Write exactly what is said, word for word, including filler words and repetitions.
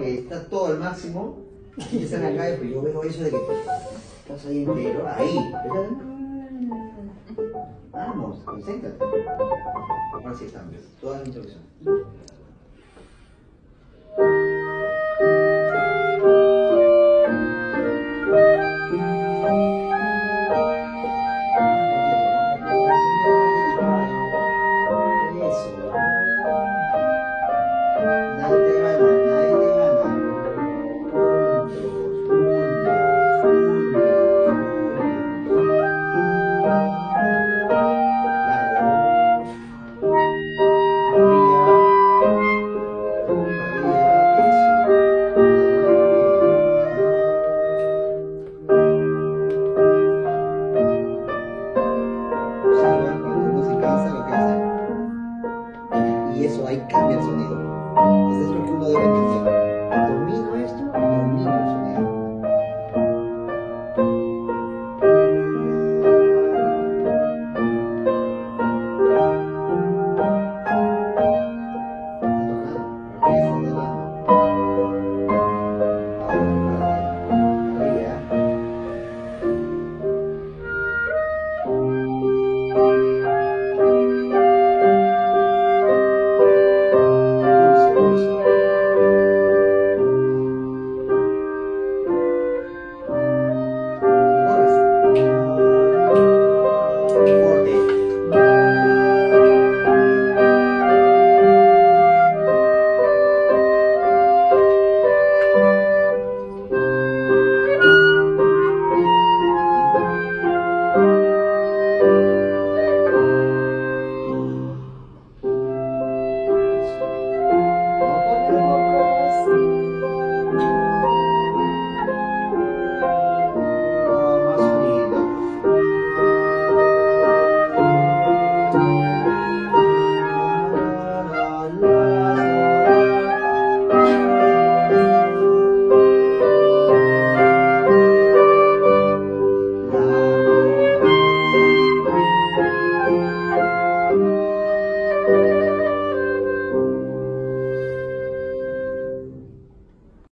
que está todo al máximo, y está en la calle, pero yo veo eso de que estás ahí entero, ahí. Vamos, concéntrate. Ahora sí estamos, toda la introducción.